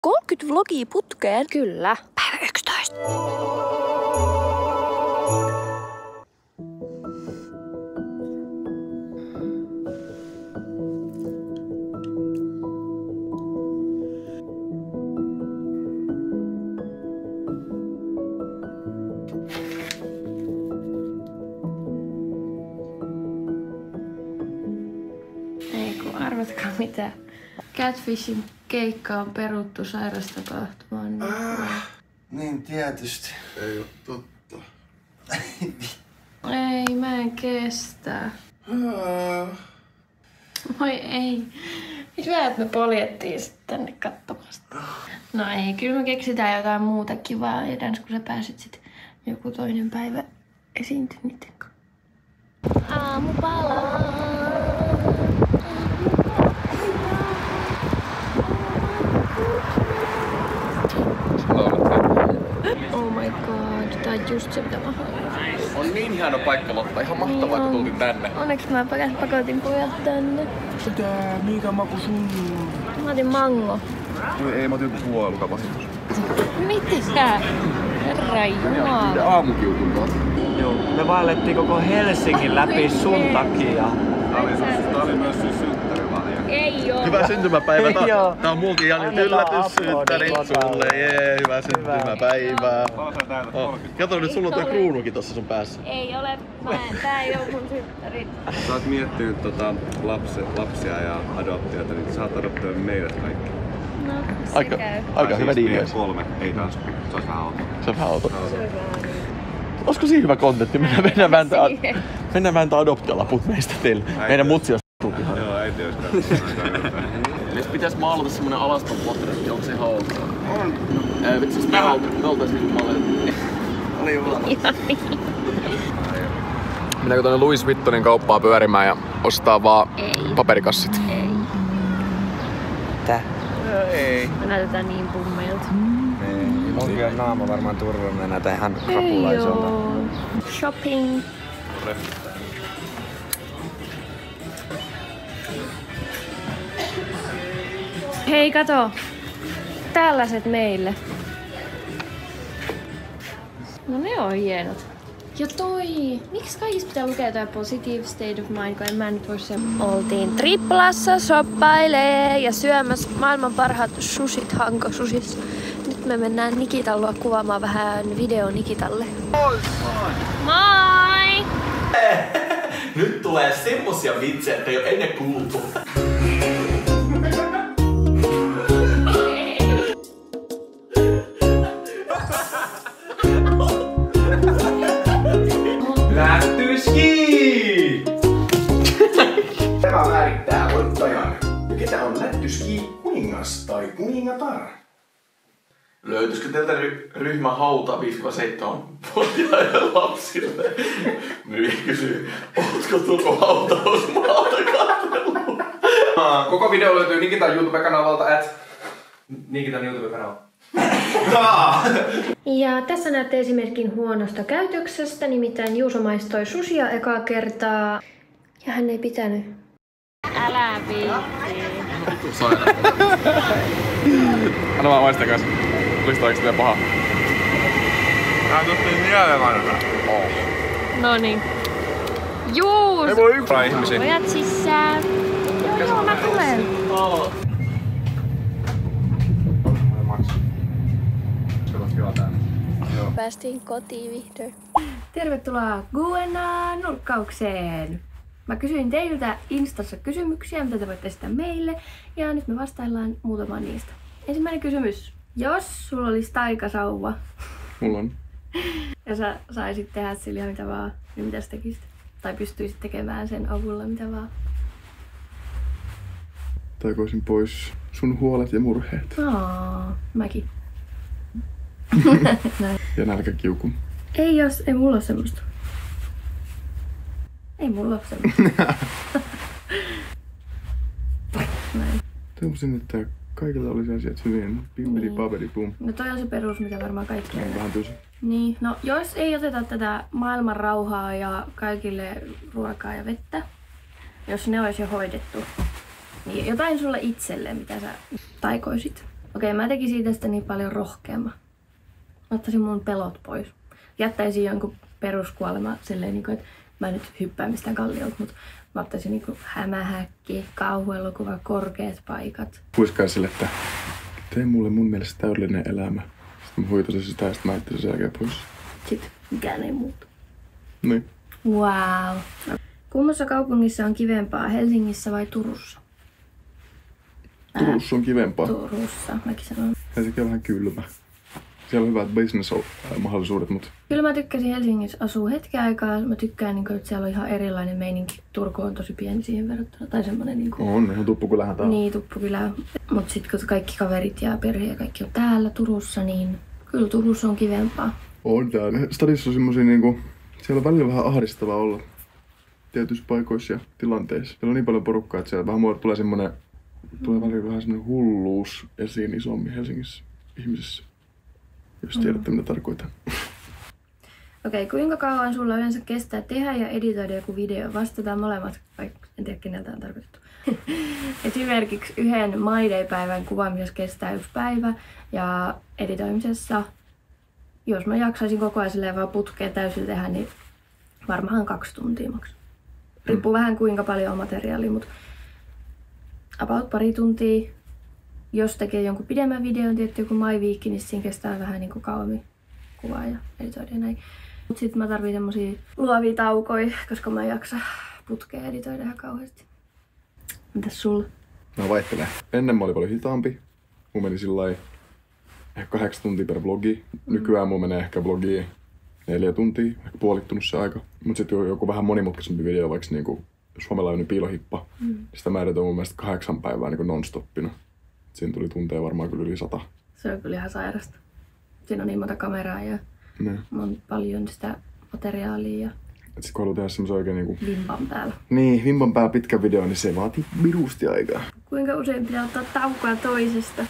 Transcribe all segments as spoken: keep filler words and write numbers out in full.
kolmekymmentä vlogia putkeen? Kyllä. Päivä yksitoista. Ei kun arvatkaa mitä. Catfishin keikka on peruttu sairastapahtumaan. Niin, äh, niin tietysti. Ei oo totta. ei, mä en kestä. Äh. Voi ei. Hyvä, että me poljettiin sitten tänne katsomaan. No ei, kyllä me keksitään jotain muuta kivaa edens, kun sä pääsit sit joku toinen päivä esiintyä niiden kanssa. Aamupala. Oh my god, tää on just se mitä mä haluan. On niin hieno paikka, Lotta. Ihan mahtavaa, että tultiin tänne. Onneksi mä pakotin pojat tänne. Mitä? Mikä maku sun? Mä otin mango. Ei, mä otin puolukapahitus. Mitä? Herra jumala. Ja aamukiutun taas. Joo, me vaellettiin koko Helsingin läpi sun takia. Tää oli, tää oli myös siis synttärilahja. Ei oo. Hyvää syntymäpäivää. Tää, Joo. tää on mulkin Janit yllätyssynttärit sulle. Jee, hyvää syntymäpäivää. Oh. Kato nyt, sulla on tuo kruunukin tossa sun päässä. Ei ole. Mä, tää ei oo mun synttärit. Sä oot miettinyt tota lapsi, lapsia ja adoptiota, niin sä oot adoptoida meidät kaikki. No, se Aika, käy. aika hyvä diili. kolme, ei taas. Se ois vähän outo. Se on vähän outo. Olisiko siinä hyvä kontentti? Mennään, mennään vääntää, mennään vääntää adoptiolaput meistä teille. Meidän mutsi on s***ukin. Joo, äiti ois katsomaan. Jos pitäis maalata semmonen alaston portretti, onko se ihan ok? On. Äh, vitsi, me, me oltais niinku maalle. Oli vaan. Mennäänkö tonne Louis Vuittonin kauppaa pyörimään ja ostaa vaan Ei. paperikassit? Ei. Tää? Ei. Me näytetään niin pummeilta. Ei. Munkin on naama varmaan turvallinen näitä ihan Ei krapulaiselta. oo. Shopping. Hei kato. Tällaiset meille. No ne on hienot. Ja toi, miksi kaikissa pitää lukea jotain positive state of mind, kun en mä nyt voi sen. Oltiin Triplassa shoppailee ja syömässä maailman parhaat sushit Hanko Sushissa. Nyt me mennään Nikitan luo kuvaamaan vähän video Nikitalle. Moi! Moi! Nyt tulee semmosia vitsejä, että ei oo ennen kuultu. Lättyski! Tämä määrittää voittajan. Ja ketä on lättyski, kuningas tai kuningatar? Löytyisikö teiltä ry- ryhmä hauta viisi seitsemän-vuotiaille lapsille? Myyjä kysyy, ootko tullut hautausmaalta katsellut? Koko video löytyy Nikitan YouTube-kanavalta, at Nikitan YouTube-kanava. Ja tässä näette esimerkin huonosta käytöksestä, nimittäin Juuso maistoi sushia ekaa kertaa ja hän ei pitänyt. Älä viitti. Anna vaan maistaa kanssa. Tulisiko oikeesti vielä paha? Tää tuttiin mieleen vanha. Noniin. Juus! Ei voi yksi ihmisiä. Pojat sisään. Joo joo, mä tulen. Päästiin kotiin vihdoin. Tervetuloa Guena-nurkkaukseen. Mä kysyin teiltä Instassa kysymyksiä, mitä te voitte esittää meille. Ja nyt me vastaillaan muutamaan niistä. Ensimmäinen kysymys. Jos sulla olisi taikasauva Mulla on. ja sä saisit tehdä sillä ihan mitä vaan, niin mitä sä tekisit? Tai pystyisit tekemään sen avulla mitä vaan? Taikoisin pois sun huolet ja murheet. Aa, mäkin. Ja nälkäkiukun. Ei jos, ei mulla ole semmoista. Ei mulla ole semmoista. Näin. Toivoisin, että kaikilla olisi asiat hyvin. Bimbidi Niin. babedi bum. No toi on se perus, mitä varmaan kaikki on. Vähän tysi. Niin, no jos ei oteta tätä maailman rauhaa ja kaikille ruokaa ja vettä, jos ne olisi jo hoidettu, niin jotain sulle itselle, mitä sä taikoisit. Okei, mä tekisin tästä niin paljon rohkeamman. Mä ottaisin mun pelot pois. Jättäisin jonkun peruskuolema silleen, niin kuin, että mä en nyt hyppää mistään kalliolta, mutta mä ottaisin niin kuin hämähäkki, kauhuelokuva, korkeat paikat. Huiskaan sille, että tee mulle mun mielestä täydellinen elämä. Sitten mä huitasin sitä ja sitten mä ajattelin sen jälkeen pois. Sitten mikään ei muutu. Niin. Wow. Kummassa kaupungissa on kivempaa, Helsingissä vai Turussa? Turussa on kivempaa. Turussa, mäkin sanon. Helsinki on vähän kylmä. Siellä on hyvät business-mahdollisuudet, mutta... Kyllä mä tykkäsin Helsingissä asua hetken aikaa. Mä tykkään, että siellä on ihan erilainen meininki. Turku on tosi pieni siihen verrattuna. Tai semmonen niinku... On, ihan tuppukylähän täällä. Niin, tuppukylä. Mut sit kun kaikki kaverit ja perhe ja kaikki on täällä Turussa, niin kyllä Turussa on kivempaa. On täällä. Stadissa on semmosia niinku... Siellä on välillä vähän ahdistavaa olla tietyissä paikoissa ja tilanteissa. Siellä on niin paljon porukkaa, että siellä vähän tulee semmonen... Tulee välillä vähän semmonen hulluus esiin isommin Helsingissä ihmisissä. Jos tiedätte, mm. mitä tarkoitan. Okei, okay, kuinka kauan sulla yleensä kestää tehdä ja editoida joku video? Vastataan molemmat, vaikka en tiedä keneltä on tarkoitettu. Esimerkiksi yhden My Day-päivän kuvaamisessa kestää yksi päivä ja editoimisessa, jos mä jaksaisin koko ajan silleen vaan putkeen täysin tehdä, niin varmaan kaksi tuntia maksaa. Riippuu mm. vähän kuinka paljon on materiaalia, mutta about pari tuntia. Jos tekee jonkun pidemmän videon, tietty joku My Week, niin siinä kestää vähän niin kuin kauemmin kuvaa ja editoida ja näin. Mut sit mä tarvitsen semmosia luovia taukoja, koska mä en jaksa putkea editoida ihan kauheasti. Mitäs sulla? Mä vaihtelen. Ennen mä olin paljon hitaampi. Mun meni sillai ehkä kahdeksan tuntia per vlogi. Nykyään mun menee ehkä vlogiin neljä tuntia, ehkä puolittunut se aika. Mut sit joku vähän monimutkaisempi video, vaikka niinku suomalainen piilohippa. Mm. Sitä mä editoin mun mielestä kahdeksan päivää niinku non-stoppina. Siinä tuli tunteja varmaan kyllä yli sata. Se on kyllä ihan sairasta. Siinä on niin monta kameraa ja ne. On paljon sitä materiaalia. Ja sitten kun haluaa tehdä semmoisen oikein niinku... Vimpan päällä. Niin, vimpan päällä pitkä video, niin se vaatii virusti aikaa. Kuinka usein pitää ottaa taukoa toisesta?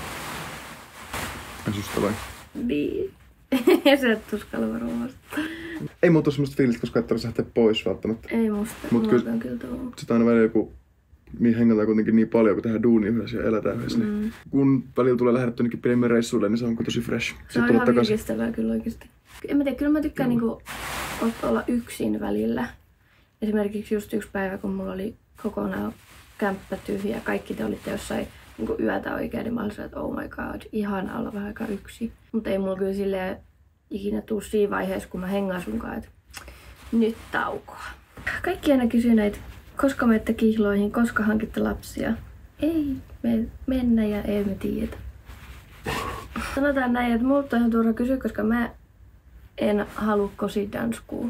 Ja susta vai? Niin. Ja se et tuskalla varmaan. Ei muuta semmoista fiilistä, koska et tarvitse lähteä pois välttämättä. Ei musta. Mut kyllä, on kyllä sitä aina välillä joku... Niin hengataan kuitenkin niin paljon, kun tehdään duunia yhdessä ja eletään yhdessä. Mm. Niin kun välillä tulee lähdetty jonnekin pidemmän reissuille, niin se on tosi fresh. Se on ihan virkistävää kyllä oikeesti. En mä tiedä, kyllä mä tykkään niinku olla yksin välillä. Esimerkiksi just yksi päivä, kun mulla oli kokonaan kämppä tyhjä. Kaikki te olitte jossain niinku yötä oikein, niin mä olin että oh my god, ihana olla vähän aika yksin. Mutta ei mulla kyllä silleen ikinä tuu siinä vaiheessa, kun mä hengaan sunkaan, että nyt taukoa. Kaikki aina kysyy näitä. Koska menette kihloihin, koska hankitte lapsia? Ei me mennä ja ei me tiedetä. Sanotaan näin, että multa on ihan turha kysyä, koska mä en halua kosidanskuun.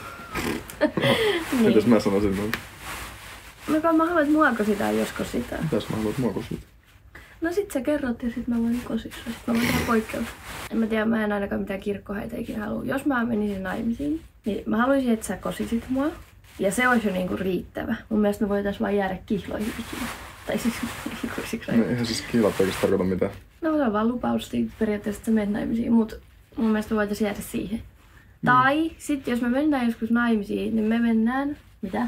niin. Mitäs mä sanoisin noin? No mä haluan, että mua kositaan, jos kositaan. Mitäs mä haluan, että mua kositaan? No sit sä kerrot ja sit mä voin kosissa. Sit mä voin tehdä poikkeus. En mä tiedä, mä en ainakaan mitään kirkkoheita ikinä halua. Jos mä menisin naimisiin, niin mä haluaisin, että sä kosisit mua. Ja se olisi jo niinku riittävä. Mun mielestä me voitais vaan jäädä kihloihin ikinä. Tai siis ikuisiksi. No eihän siis kihlat oikeesti tarkoita mitään. No se on vaan lupaus periaatteessa, että sä menet naimisiin. Mut mun mielestä me voitais jäädä siihen. Mm. Tai sit jos me mennään joskus naimisiin, niin me mennään... Mitä?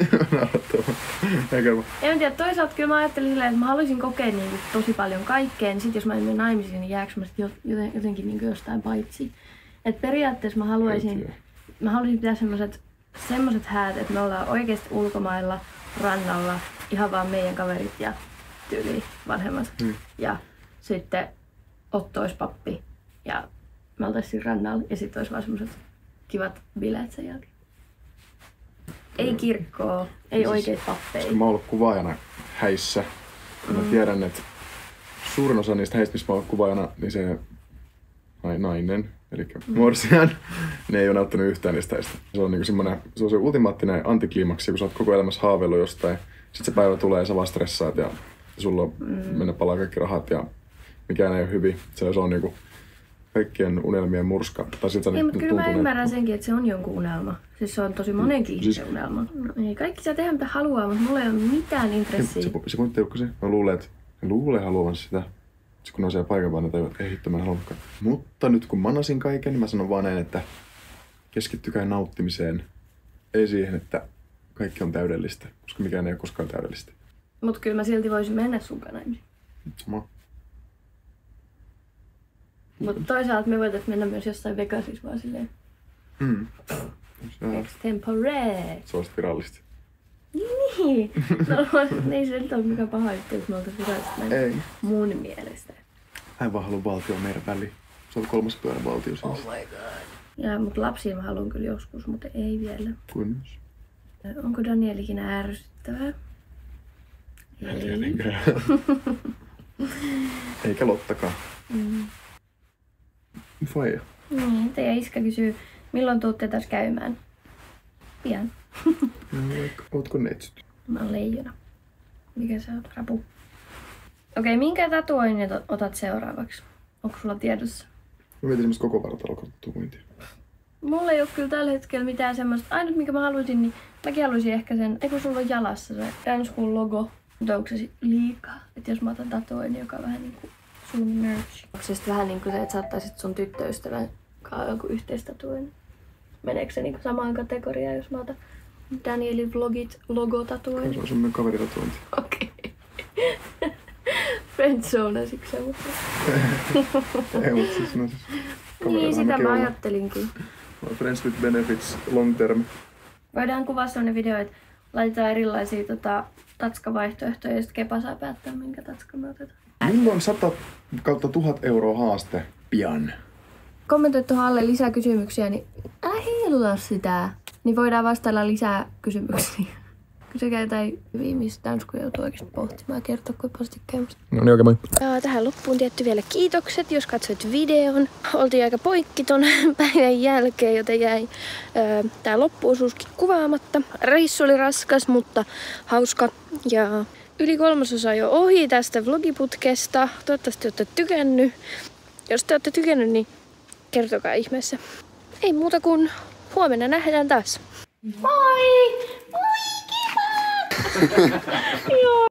Eikä en tiedä, toisaalta kyllä mä ajattelin silleen, että mä haluaisin kokea niinku tosi paljon kaikkea. Niin sit jos mä menen naimisiin, niin jääkö mä sit jotenkin niinku jostain paitsi. Et periaatteessa mä haluaisin... Mä haluaisin pitää semmoset... Semmoiset häät, että me ollaan oikeasti ulkomailla, rannalla, ihan vaan meidän kaverit ja tyyli vanhemmat. Mm. Ja sitten Otto olisi pappi ja me oltaisiin rannalla ja sitten olisi vaan semmoiset kivat bileet sen jälkeen. Ei kirkkoa, ei siis, oikeita pappeja. Mä oon ollut kuvaajana häissä ja mm. mä tiedän, että suurin osa niistä häistä, missä mä oon ollut kuvaajana, niin se nainen, eli mm. morsian, ne ei ole nauttinut yhtään niistä häistä. Se on niinku semmoinen, se on se ultimaattinen antikliimaksi, kun sä oot koko elämässä haaveillut jostain. Sitten se päivä tulee ja sä vaan stressaat ja sulla on mm. mennä palaa kaikki rahat ja mikään ei ole hyvin. Se on niinku kaikkien unelmien murska. Tai sit ei, mutta kyllä mä ymmärrän senkin, että se on jonkun unelma. Siis se on tosi monenkin siis... unelma. No, ei, kaikki saa tehdä mitä haluaa, mutta mulla ei ole mitään intressiä. Se, se pointti ei ole se. Mä luulen, että mä luulen haluavan sitä. Sitten kun on siellä paikan vaan, että ei hitto, mä en halunnutkaan. Mutta nyt kun manasin kaiken, niin mä sanon vaan näin, että keskittykää nauttimiseen. Ei siihen, että kaikki on täydellistä, koska mikään ei ole koskaan täydellistä. Mut kyllä mä silti voisin mennä sun kanssa naimisiin. Sama. Mutta toisaalta me voitais mennä myös jossain Vegasissa vaan silleen Mm. extempore. Se olisi virallista. Niin. No, ei se nyt ole mikään paha juttu, jos me oltais virallista. Ei. Mun mielestä. Hän vaan haluaa valtioon meidän väliin. Se on kolmas pyörä valtio siis. Oh my god. Ja, mutta lapsia mä haluan kyllä joskus, mutta ei vielä. Kuin myös. Onko Danielikin ärsyttävää? Ei. Eikä Lottakaan. Mm. Faija. Niin, teidän iskä kysyy, milloin tuutte tässä käymään? Pian. No, ootko neitsyt? Mä oon leijona. Mikä sä oot, Rapu? Okei, minkä tatuoinnin otat seuraavaksi? Onko sulla tiedossa? Mä mietin semmoista koko vartalokotuointia. Mulla ei oo kyllä tällä hetkellä mitään semmoista. Ainut minkä mä haluaisin, niin mäkin haluaisin ehkä sen, eikö sulla on jalassa se Dance School logo. Mutta onko se liikaa? Että jos mä otan tatuoinnin, joka on vähän niinku sun merch. Onko se sit vähän niinku se, että sä ottaisit sun tyttöystävän kanssa jonkun yhteistatuoinnin? Meneekö se niinku samaan kategoriaan, jos mä otan Danielin vlogit logo-tatuoinnin? Se on semmonen kaveritatuointi. Okei. Okay. Friendzonasitko sä mut? Ei, mutta siis no siis niin, sitä mä ajattelinkin. Friends with benefits long term. Voidaan kuvaa sellainen video, että laitetaan erilaisia tota, tatskavaihtoehtoja ja sitten Kepa saa päättää, minkä tatskan me otetaan. Milloin sata kautta tuhat euroa haaste pian? Kommentoi tuohon alle lisää kysymyksiä, niin älä heilua sitä. Niin voidaan vastailla lisää kysymyksiä. Kysykää jotain viimeistä Dance School joutuu oikeasti pohtimaan ja kertoa, kuinka paljon käymästä. No niin, oikein moi. Ja tähän loppuun tietty vielä kiitokset, jos katsoit videon. Oltiin aika poikki ton päivän jälkeen, joten jäi ö, tää loppuosuuskin kuvaamatta. Reissu oli raskas, mutta hauska. Ja yli kolmasosa jo ohi tästä vlogiputkesta. Toivottavasti olette tykännyt. Jos te olette tykännyt, niin kertokaa ihmeessä. Ei muuta kuin huomenna nähdään taas. Moi! Moi, kiva! Joo.